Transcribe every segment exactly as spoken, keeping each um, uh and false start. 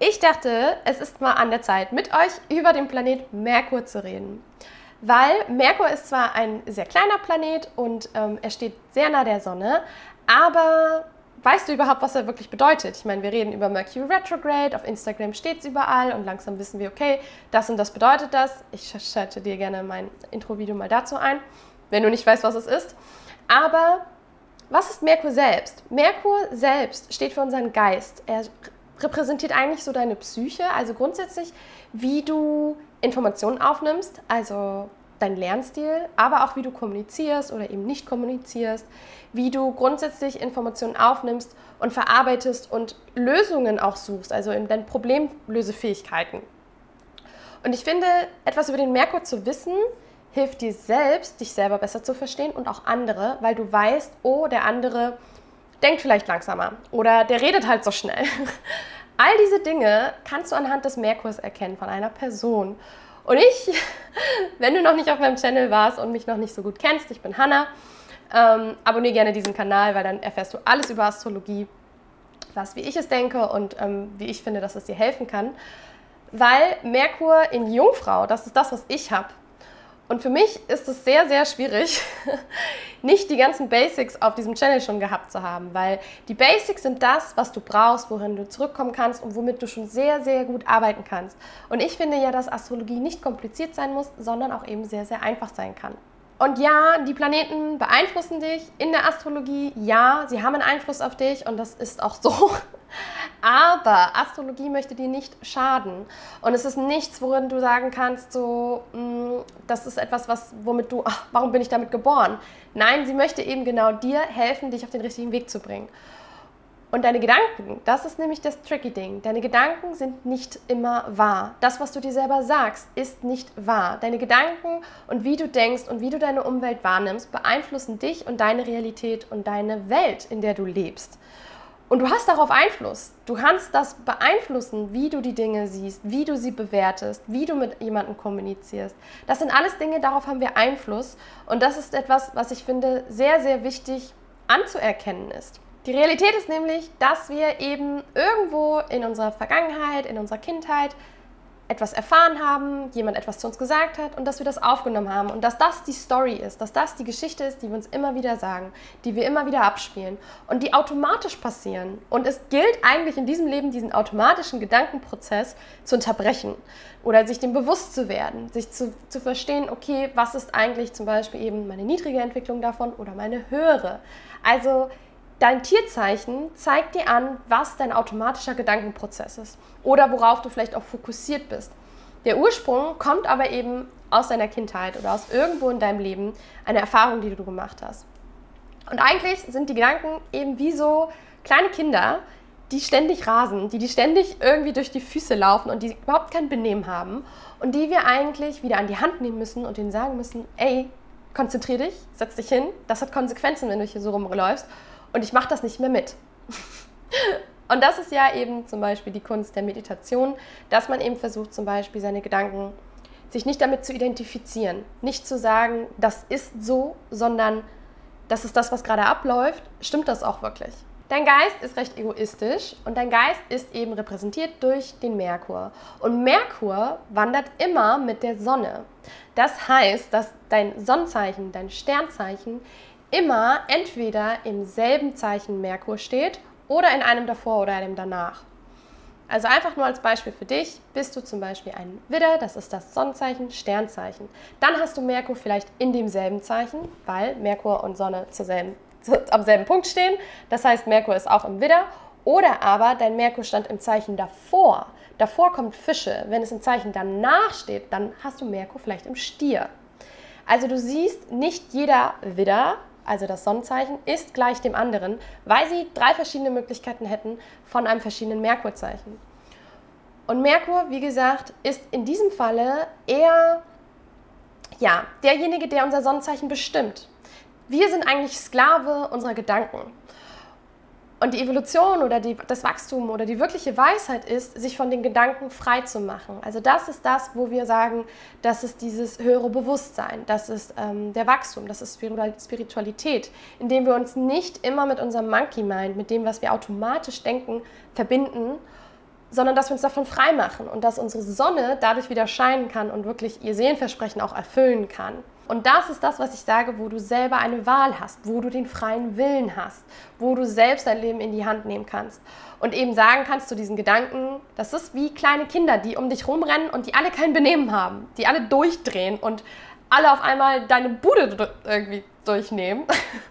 Ich dachte, es ist mal an der Zeit, mit euch über den Planet Merkur zu reden. Weil Merkur ist zwar ein sehr kleiner Planet und ähm, er steht sehr nah der Sonne, aber weißt du überhaupt, was er wirklich bedeutet? Ich meine, wir reden über Mercury Retrograde, auf Instagram steht es überall und langsam wissen wir, okay, das und das bedeutet das. Ich schalte dir gerne mein Intro-Video mal dazu ein, wenn du nicht weißt, was es ist. Aber was ist Merkur selbst? Merkur selbst steht für unseren Geist. Er repräsentiert eigentlich so deine Psyche, also grundsätzlich, wie du Informationen aufnimmst, also dein Lernstil, aber auch wie du kommunizierst oder eben nicht kommunizierst, wie du grundsätzlich Informationen aufnimmst und verarbeitest und Lösungen auch suchst, also in deinen Problemlösefähigkeiten. Und ich finde, etwas über den Merkur zu wissen, hilft dir selbst, dich selber besser zu verstehen und auch andere, weil du weißt, oh, der andere denkt vielleicht langsamer oder der redet halt so schnell. All diese Dinge kannst du anhand des Merkurs erkennen von einer Person. Und ich, wenn du noch nicht auf meinem Channel warst und mich noch nicht so gut kennst, ich bin Hannah, ähm, abonniere gerne diesen Kanal, weil dann erfährst du alles über Astrologie, was wie ich es denke und ähm, wie ich finde, dass es dir helfen kann. Weil Merkur in Jungfrau, das ist das, was ich habe. Und für mich ist es sehr, sehr schwierig, nicht die ganzen Basics auf diesem Channel schon gehabt zu haben, weil die Basics sind das, was du brauchst, worin du zurückkommen kannst und womit du schon sehr, sehr gut arbeiten kannst. Und ich finde ja, dass Astrologie nicht kompliziert sein muss, sondern auch eben sehr, sehr einfach sein kann. Und ja, die Planeten beeinflussen dich in der Astrologie. Ja, sie haben einen Einfluss auf dich und das ist auch so. Aber Astrologie möchte dir nicht schaden. Und es ist nichts, worin du sagen kannst, so, mh, das ist etwas, was, womit du, ach, warum bin ich damit geboren? Nein, sie möchte eben genau dir helfen, dich auf den richtigen Weg zu bringen. Und deine Gedanken, das ist nämlich das tricky Ding. Deine Gedanken sind nicht immer wahr. Das, was du dir selber sagst, ist nicht wahr. Deine Gedanken und wie du denkst und wie du deine Umwelt wahrnimmst, beeinflussen dich und deine Realität und deine Welt, in der du lebst. Und du hast darauf Einfluss. Du kannst das beeinflussen, wie du die Dinge siehst, wie du sie bewertest, wie du mit jemandem kommunizierst. Das sind alles Dinge, darauf haben wir Einfluss. Und das ist etwas, was ich finde, sehr, sehr wichtig anzuerkennen ist. Die Realität ist nämlich, dass wir eben irgendwo in unserer Vergangenheit, in unserer Kindheit etwas erfahren haben, jemand etwas zu uns gesagt hat und dass wir das aufgenommen haben und dass das die Story ist, dass das die Geschichte ist, die wir uns immer wieder sagen, die wir immer wieder abspielen und die automatisch passieren. Und es gilt eigentlich in diesem Leben, diesen automatischen Gedankenprozess zu unterbrechen oder sich dem bewusst zu werden, sich zu, zu verstehen, okay, was ist eigentlich zum Beispiel eben meine niedrige Entwicklung davon oder meine höhere. Also dein Tierzeichen zeigt dir an, was dein automatischer Gedankenprozess ist oder worauf du vielleicht auch fokussiert bist. Der Ursprung kommt aber eben aus deiner Kindheit oder aus irgendwo in deinem Leben, eine Erfahrung, die du gemacht hast. Und eigentlich sind die Gedanken eben wie so kleine Kinder, die ständig rasen, die, die ständig irgendwie durch die Füße laufen und die überhaupt kein Benehmen haben und die wir eigentlich wieder an die Hand nehmen müssen und denen sagen müssen, ey, konzentrier dich, setz dich hin, das hat Konsequenzen, wenn du hier so rumläufst. Und ich mache das nicht mehr mit. Und das ist ja eben zum Beispiel die Kunst der Meditation, dass man eben versucht, zum Beispiel seine Gedanken, sich nicht damit zu identifizieren. Nicht zu sagen, das ist so, sondern das ist das, was gerade abläuft. Stimmt das auch wirklich? Dein Geist ist recht egoistisch und dein Geist ist eben repräsentiert durch den Merkur. Und Merkur wandert immer mit der Sonne. Das heißt, dass dein Sonnenzeichen, dein Sternzeichen immer entweder im selben Zeichen Merkur steht oder in einem davor oder einem danach. Also einfach nur als Beispiel für dich, bist du zum Beispiel ein Widder, das ist das Sonnenzeichen, Sternzeichen. Dann hast du Merkur vielleicht in demselben Zeichen, weil Merkur und Sonne zur selben, zu, am selben Punkt stehen. Das heißt, Merkur ist auch im Widder. Oder aber dein Merkur stand im Zeichen davor. Davor kommt Fische. Wenn es im Zeichen danach steht, dann hast du Merkur vielleicht im Stier. Also du siehst, nicht jeder Widder, also das Sonnenzeichen, ist gleich dem anderen, weil sie drei verschiedene Möglichkeiten hätten von einem verschiedenen Merkurzeichen. Und Merkur, wie gesagt, ist in diesem Falle eher ja, derjenige, der unser Sonnenzeichen bestimmt. Wir sind eigentlich Sklave unserer Gedanken. Und die Evolution oder die, das Wachstum oder die wirkliche Weisheit ist, sich von den Gedanken frei zu machen. Also das ist das, wo wir sagen, das ist dieses höhere Bewusstsein, das ist ähm, der Wachstum, das ist Spiritualität, indem wir uns nicht immer mit unserem Monkey Mind, mit dem, was wir automatisch denken, verbinden sondern dass wir uns davon frei machen und dass unsere Sonne dadurch wieder scheinen kann und wirklich ihr Seelenversprechen auch erfüllen kann. Und das ist das, was ich sage, wo du selber eine Wahl hast, wo du den freien Willen hast, wo du selbst dein Leben in die Hand nehmen kannst und eben sagen kannst zu diesen Gedanken, das ist wie kleine Kinder, die um dich rumrennen und die alle kein Benehmen haben, die alle durchdrehen und alle auf einmal deine Bude irgendwie durchnehmen.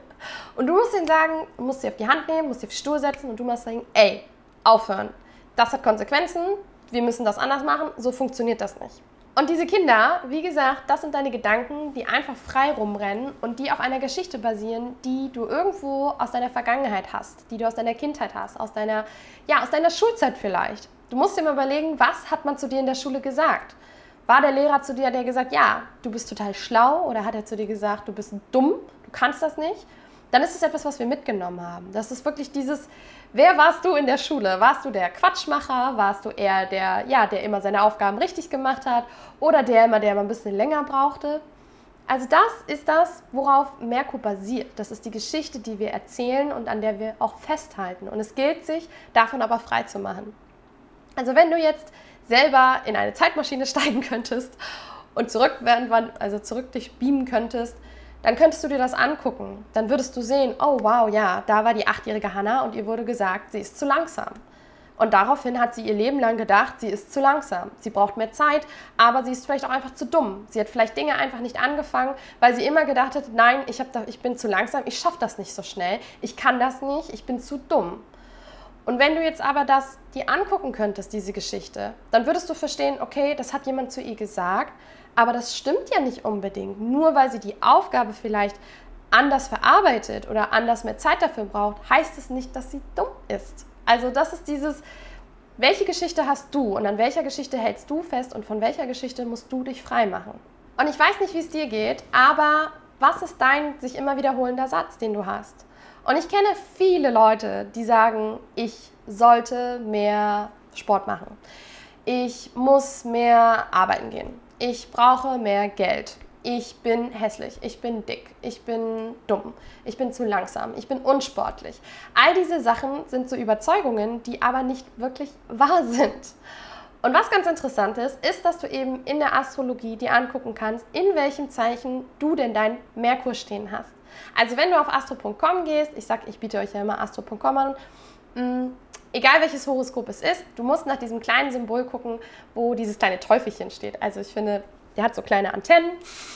Und du musst ihnen sagen, du musst sie auf die Hand nehmen, musst sie auf die Stuhl setzen und du musst sagen, ey, aufhören. Das hat Konsequenzen, wir müssen das anders machen, so funktioniert das nicht. Und diese Kinder, wie gesagt, das sind deine Gedanken, die einfach frei rumrennen und die auf einer Geschichte basieren, die du irgendwo aus deiner Vergangenheit hast, die du aus deiner Kindheit hast, aus deiner, ja, aus deiner Schulzeit vielleicht. Du musst dir mal überlegen, was hat man zu dir in der Schule gesagt? War der Lehrer zu dir, der gesagt, ja, du bist total schlau, oder hat er zu dir gesagt, du bist dumm, du kannst das nicht? Dann ist es etwas, was wir mitgenommen haben. Das ist wirklich dieses, wer warst du in der Schule? Warst du der Quatschmacher? Warst du eher der, ja, der immer seine Aufgaben richtig gemacht hat? Oder der immer, der immer ein bisschen länger brauchte? Also das ist das, worauf Merkur basiert. Das ist die Geschichte, die wir erzählen und an der wir auch festhalten. Und es gilt sich, davon aber frei zu machen. Also wenn du jetzt selber in eine Zeitmaschine steigen könntest und zurück, also zurück dich beamen könntest, dann könntest du dir das angucken. Dann würdest du sehen, oh wow, ja, da war die achtjährige Hannah und ihr wurde gesagt, sie ist zu langsam. Und daraufhin hat sie ihr Leben lang gedacht, sie ist zu langsam. Sie braucht mehr Zeit, aber sie ist vielleicht auch einfach zu dumm. Sie hat vielleicht Dinge einfach nicht angefangen, weil sie immer gedacht hat, nein, ich, hab da, ich bin zu langsam, ich schaffe das nicht so schnell, ich kann das nicht, ich bin zu dumm. Und wenn du jetzt aber das dir angucken könntest, diese Geschichte, dann würdest du verstehen, okay, das hat jemand zu ihr gesagt, aber das stimmt ja nicht unbedingt. Nur weil sie die Aufgabe vielleicht anders verarbeitet oder anders mehr Zeit dafür braucht, heißt es nicht, dass sie dumm ist. Also das ist dieses, welche Geschichte hast du und an welcher Geschichte hältst du fest und von welcher Geschichte musst du dich frei machen? Und ich weiß nicht, wie es dir geht, aber was ist dein sich immer wiederholender Satz, den du hast? Und ich kenne viele Leute, die sagen, ich sollte mehr Sport machen. Ich muss mehr arbeiten gehen. Ich brauche mehr Geld. Ich bin hässlich. Ich bin dick. Ich bin dumm. Ich bin zu langsam. Ich bin unsportlich. All diese Sachen sind so Überzeugungen, die aber nicht wirklich wahr sind. Und was ganz interessant ist, ist, dass du eben in der Astrologie dir angucken kannst, in welchem Zeichen du denn dein Merkur stehen hast. Also wenn du auf astro punkt com gehst, ich sage, ich biete euch ja immer astro punkt com an, mh, egal welches Horoskop es ist, du musst nach diesem kleinen Symbol gucken, wo dieses kleine Teufelchen steht. Also ich finde, der hat so kleine Antennen.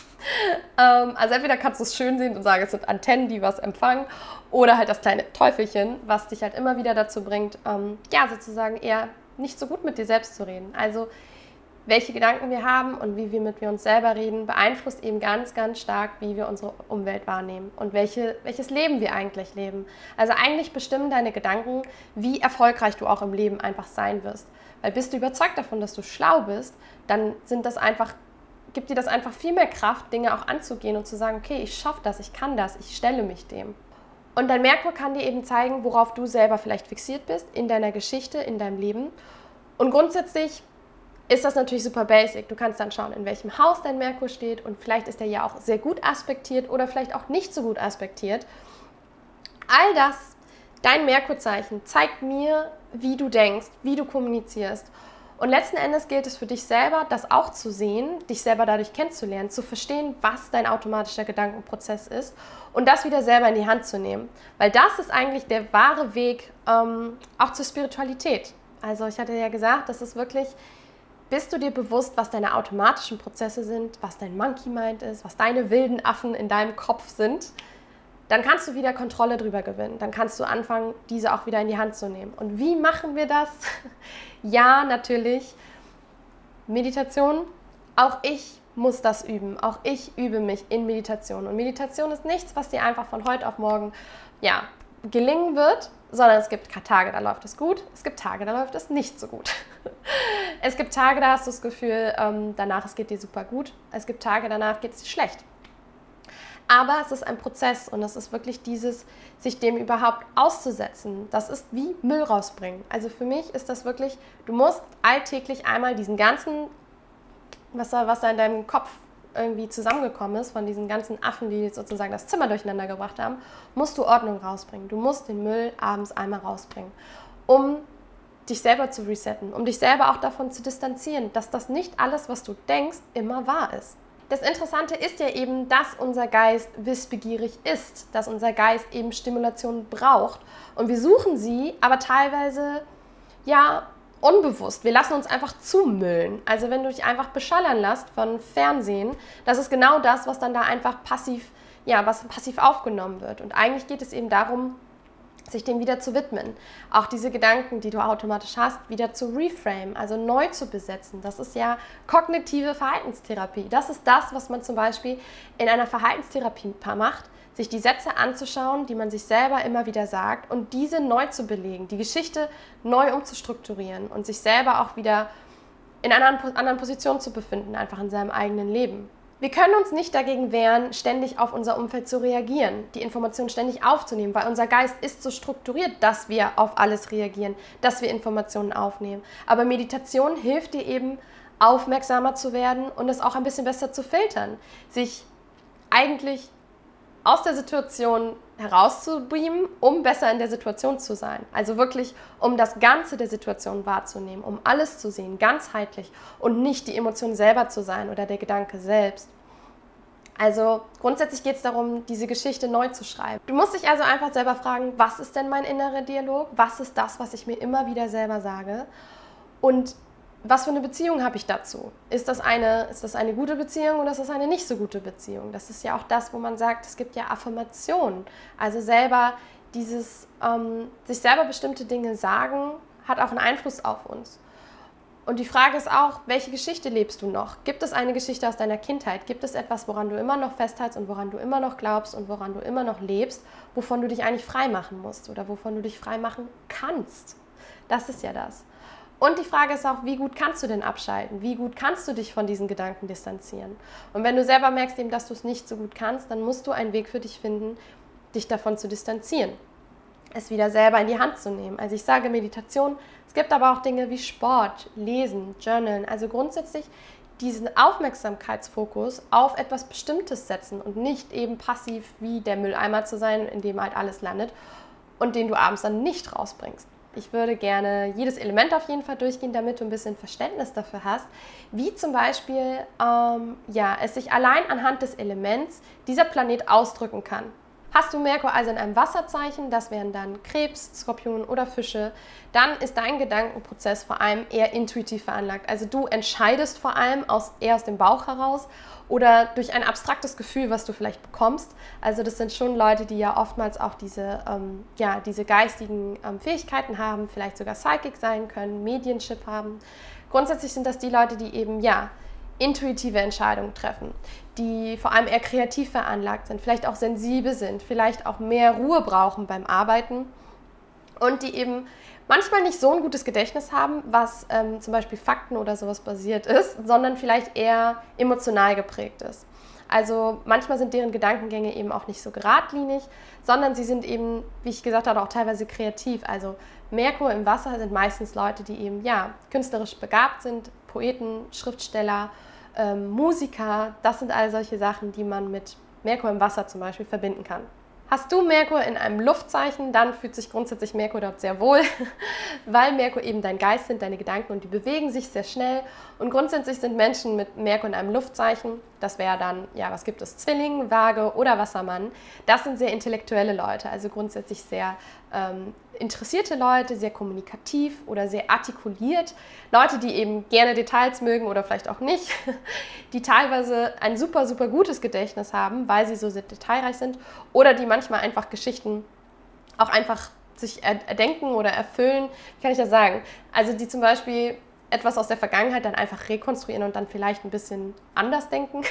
ähm, also entweder kannst du es schön sehen und sagen, es sind Antennen, die was empfangen, oder halt das kleine Teufelchen, was dich halt immer wieder dazu bringt, ähm, ja, sozusagen eher nicht so gut mit dir selbst zu reden. Also welche Gedanken wir haben und wie wir mit wir uns selber reden, beeinflusst eben ganz, ganz stark, wie wir unsere Umwelt wahrnehmen und welche, welches Leben wir eigentlich leben. Also eigentlich bestimmen deine Gedanken, wie erfolgreich du auch im Leben einfach sein wirst. Weil bist du überzeugt davon, dass du schlau bist, dann sind das einfach, gibt dir das einfach viel mehr Kraft, Dinge auch anzugehen und zu sagen, okay, ich schaffe das, ich kann das, ich stelle mich dem. Und dein Merkur kann dir eben zeigen, worauf du selber vielleicht fixiert bist in deiner Geschichte, in deinem Leben. Und grundsätzlich ist das natürlich super basic. Du kannst dann schauen, in welchem Haus dein Merkur steht und vielleicht ist er ja auch sehr gut aspektiert oder vielleicht auch nicht so gut aspektiert. All das, dein Merkurzeichen, zeigt mir, wie du denkst, wie du kommunizierst. Und letzten Endes gilt es für dich selber, das auch zu sehen, dich selber dadurch kennenzulernen, zu verstehen, was dein automatischer Gedankenprozess ist und das wieder selber in die Hand zu nehmen. Weil das ist eigentlich der wahre Weg ähm, auch zur Spiritualität. Also ich hatte ja gesagt, das ist wirklich, bist du dir bewusst, was deine automatischen Prozesse sind, was dein Monkey Mind ist, was deine wilden Affen in deinem Kopf sind, dann kannst du wieder Kontrolle drüber gewinnen. Dann kannst du anfangen, diese auch wieder in die Hand zu nehmen. Und wie machen wir das? Ja, natürlich Meditation. Auch ich muss das üben. Auch ich übe mich in Meditation. Und Meditation ist nichts, was dir einfach von heute auf morgen ja, gelingen wird, sondern es gibt Tage, da läuft es gut, es gibt Tage, da läuft es nicht so gut. Es gibt Tage, da hast du das Gefühl, ähm, danach es geht dir super gut. Es gibt Tage, danach geht es dir schlecht. Aber es ist ein Prozess und es ist wirklich dieses, sich dem überhaupt auszusetzen. Das ist wie Müll rausbringen. Also für mich ist das wirklich, du musst alltäglich einmal diesen ganzen, was da, was da in deinem Kopf irgendwie zusammengekommen ist, von diesen ganzen Affen, die sozusagen das Zimmer durcheinander gebracht haben, musst du Ordnung rausbringen. Du musst den Müll abends einmal rausbringen, um dich selber zu resetten, um dich selber auch davon zu distanzieren, dass das nicht alles, was du denkst, immer wahr ist. Das Interessante ist ja eben, dass unser Geist wissbegierig ist, dass unser Geist eben Stimulation braucht. Und wir suchen sie, aber teilweise, ja, unbewusst. Wir lassen uns einfach zumüllen. Also wenn du dich einfach beschallern lässt von Fernsehen, das ist genau das, was dann da einfach passiv, ja, was passiv aufgenommen wird. Und eigentlich geht es eben darum, sich dem wieder zu widmen. Auch diese Gedanken, die du automatisch hast, wieder zu reframe, also neu zu besetzen. Das ist ja kognitive Verhaltenstherapie. Das ist das, was man zum Beispiel in einer Verhaltenstherapie macht, sich die Sätze anzuschauen, die man sich selber immer wieder sagt und diese neu zu belegen, die Geschichte neu umzustrukturieren und sich selber auch wieder in einer anderen Position zu befinden, einfach in seinem eigenen Leben. Wir können uns nicht dagegen wehren, ständig auf unser Umfeld zu reagieren, die Informationen ständig aufzunehmen, weil unser Geist ist so strukturiert, dass wir auf alles reagieren, dass wir Informationen aufnehmen. Aber Meditation hilft dir eben, aufmerksamer zu werden und es auch ein bisschen besser zu filtern, sich eigentlich aus der Situation herauszubeamen, um besser in der Situation zu sein. Also wirklich, um das Ganze der Situation wahrzunehmen, um alles zu sehen, ganzheitlich und nicht die Emotion selber zu sein oder der Gedanke selbst. Also grundsätzlich geht es darum, diese Geschichte neu zu schreiben. Du musst dich also einfach selber fragen, was ist denn mein innerer Dialog? Was ist das, was ich mir immer wieder selber sage? Und was für eine Beziehung habe ich dazu? Ist das eine, ist das eine gute Beziehung oder ist das eine nicht so gute Beziehung? Das ist ja auch das, wo man sagt, es gibt ja Affirmationen. Also selber dieses, ähm, sich selber bestimmte Dinge sagen, hat auch einen Einfluss auf uns. Und die Frage ist auch, welche Geschichte lebst du noch? Gibt es eine Geschichte aus deiner Kindheit? Gibt es etwas, woran du immer noch festhältst und woran du immer noch glaubst und woran du immer noch lebst, wovon du dich eigentlich frei machen musst oder wovon du dich frei machen kannst? Das ist ja das. Und die Frage ist auch, wie gut kannst du denn abschalten? Wie gut kannst du dich von diesen Gedanken distanzieren? Und wenn du selber merkst, eben, dass du es nicht so gut kannst, dann musst du einen Weg für dich finden, dich davon zu distanzieren. Es wieder selber in die Hand zu nehmen. Also ich sage Meditation, es gibt aber auch Dinge wie Sport, Lesen, Journalen. Also grundsätzlich diesen Aufmerksamkeitsfokus auf etwas Bestimmtes setzen und nicht eben passiv wie der Mülleimer zu sein, in dem halt alles landet und den du abends dann nicht rausbringst. Ich würde gerne jedes Element auf jeden Fall durchgehen, damit du ein bisschen Verständnis dafür hast, wie zum Beispiel ähm, ja, es sich allein anhand des Elements dieser Planet ausdrücken kann. Hast du Merkur also in einem Wasserzeichen, das wären dann Krebs, Skorpion oder Fische, dann ist dein Gedankenprozess vor allem eher intuitiv veranlagt. Also du entscheidest vor allem aus, eher aus dem Bauch heraus oder durch ein abstraktes Gefühl, was du vielleicht bekommst. Also das sind schon Leute, die ja oftmals auch diese, ähm, ja, diese geistigen ähm, Fähigkeiten haben, vielleicht sogar Psychic sein können, Medienship haben. Grundsätzlich sind das die Leute, die eben, ja, intuitive Entscheidungen treffen, die vor allem eher kreativ veranlagt sind, vielleicht auch sensibel sind, vielleicht auch mehr Ruhe brauchen beim Arbeiten und die eben manchmal nicht so ein gutes Gedächtnis haben, was ähm, zum Beispiel Fakten oder sowas basiert ist, sondern vielleicht eher emotional geprägt ist. Also manchmal sind deren Gedankengänge eben auch nicht so geradlinig, sondern sie sind eben, wie ich gesagt habe, auch teilweise kreativ. Also Merkur im Wasser sind meistens Leute, die eben, ja, künstlerisch begabt sind, Poeten, Schriftsteller, ähm, Musiker. Das sind all solche Sachen, die man mit Merkur im Wasser zum Beispiel verbinden kann. Hast du Merkur in einem Luftzeichen, dann fühlt sich grundsätzlich Merkur dort sehr wohl, weil Merkur eben dein Geist sind, deine Gedanken und die bewegen sich sehr schnell. Und grundsätzlich sind Menschen mit Merkur in einem Luftzeichen, das wäre dann, ja, was gibt es, Zwilling, Waage oder Wassermann, das sind sehr intellektuelle Leute, also grundsätzlich sehr ähm, interessierte Leute, sehr kommunikativ oder sehr artikuliert. Leute, die eben gerne Details mögen oder vielleicht auch nicht, die teilweise ein super, super gutes Gedächtnis haben, weil sie so sehr detailreich sind oder die manchmal einfach Geschichten auch einfach sich erdenken oder erfüllen. Wie kann ich das sagen? Also die zum Beispiel etwas aus der Vergangenheit dann einfach rekonstruieren und dann vielleicht ein bisschen anders denken,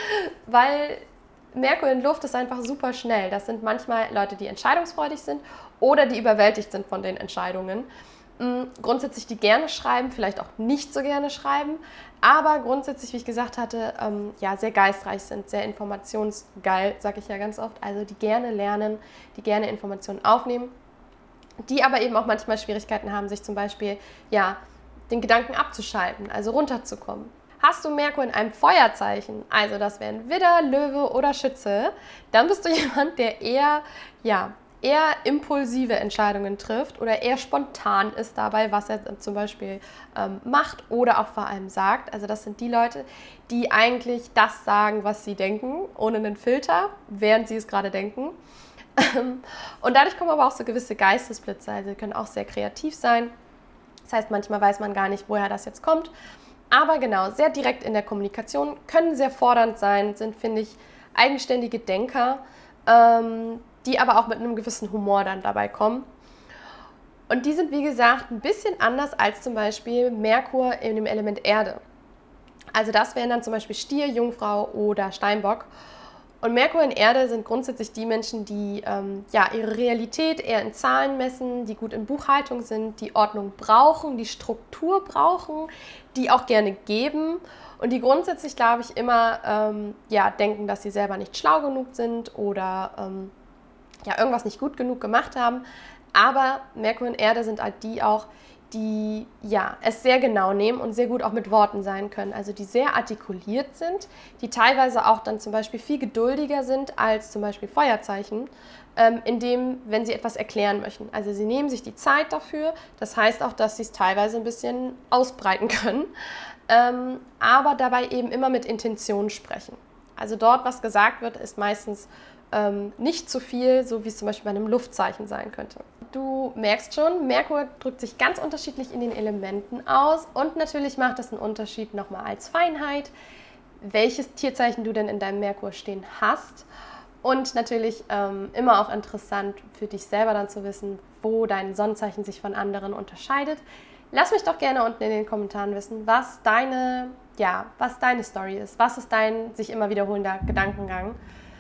weil Merkur in Luft ist einfach super schnell. Das sind manchmal Leute, die entscheidungsfreudig sind oder die überwältigt sind von den Entscheidungen. Grundsätzlich die gerne schreiben, vielleicht auch nicht so gerne schreiben, aber grundsätzlich, wie ich gesagt hatte, ähm, ja, sehr geistreich sind, sehr informationsgeil, sage ich ja ganz oft, also die gerne lernen, die gerne Informationen aufnehmen, die aber eben auch manchmal Schwierigkeiten haben, sich zum Beispiel, ja, den Gedanken abzuschalten, also runterzukommen. Hast du Merkur in einem Feuerzeichen, also das wären Widder, Löwe oder Schütze, dann bist du jemand, der eher, ja, eher impulsive Entscheidungen trifft oder eher spontan ist dabei, was er zum Beispiel ähm, macht oder auch vor allem sagt. Also das sind die Leute, die eigentlich das sagen, was sie denken, ohne einen Filter, während sie es gerade denken. Und dadurch kommen aber auch so gewisse Geistesblitze, also sie können auch sehr kreativ sein. Das heißt, manchmal weiß man gar nicht, woher das jetzt kommt. Aber genau, sehr direkt in der Kommunikation, können sehr fordernd sein, sind, finde ich, eigenständige Denker, ähm, die aber auch mit einem gewissen Humor dann dabei kommen. Und die sind, wie gesagt, ein bisschen anders als zum Beispiel Merkur in dem Element Erde. Also das wären dann zum Beispiel Stier, Jungfrau oder Steinbock. Und Merkur in Erde sind grundsätzlich die Menschen, die ähm, ja, ihre Realität eher in Zahlen messen, die gut in Buchhaltung sind, die Ordnung brauchen, die Struktur brauchen, die auch gerne geben und die grundsätzlich, glaube ich, immer ähm, ja, denken, dass sie selber nicht schlau genug sind oder ähm, ja, irgendwas nicht gut genug gemacht haben. Aber Merkur in Erde sind halt die auch, die ja, es sehr genau nehmen und sehr gut auch mit Worten sein können. Also die sehr artikuliert sind, die teilweise auch dann zum Beispiel viel geduldiger sind als zum Beispiel Feuerzeichen, ähm, indem, wenn sie etwas erklären möchten. Also sie nehmen sich die Zeit dafür, das heißt auch, dass sie es teilweise ein bisschen ausbreiten können, ähm, aber dabei eben immer mit Intention sprechen. Also dort, was gesagt wird, ist meistens ähm, nicht zu viel, so wie es zum Beispiel bei einem Luftzeichen sein könnte. Du merkst schon, Merkur drückt sich ganz unterschiedlich in den Elementen aus und natürlich macht es einen Unterschied nochmal als Feinheit, welches Tierzeichen du denn in deinem Merkur stehen hast und natürlich ähm, immer auch interessant für dich selber dann zu wissen, wo dein Sonnenzeichen sich von anderen unterscheidet. Lass mich doch gerne unten in den Kommentaren wissen, was deine, ja, was deine Story ist, was ist dein sich immer wiederholender Gedankengang.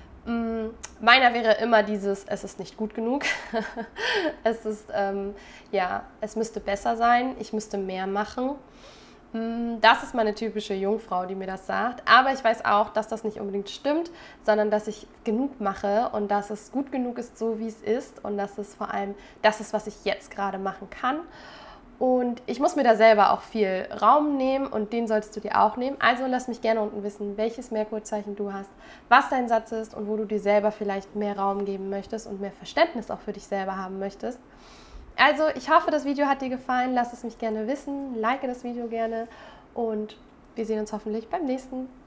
Meiner wäre immer dieses, es ist nicht gut genug, es ist, ähm, ja, es müsste besser sein, ich müsste mehr machen. Das ist meine typische Jungfrau, die mir das sagt, aber ich weiß auch, dass das nicht unbedingt stimmt, sondern dass ich genug mache und dass es gut genug ist, so wie es ist und dass es vor allem das ist, was ich jetzt gerade machen kann. Und ich muss mir da selber auch viel Raum nehmen und den solltest du dir auch nehmen. Also lass mich gerne unten wissen, welches Merkurzeichen du hast, was dein Satz ist und wo du dir selber vielleicht mehr Raum geben möchtest und mehr Verständnis auch für dich selber haben möchtest. Also ich hoffe, das Video hat dir gefallen. Lass es mich gerne wissen, like das Video gerne und wir sehen uns hoffentlich beim nächsten.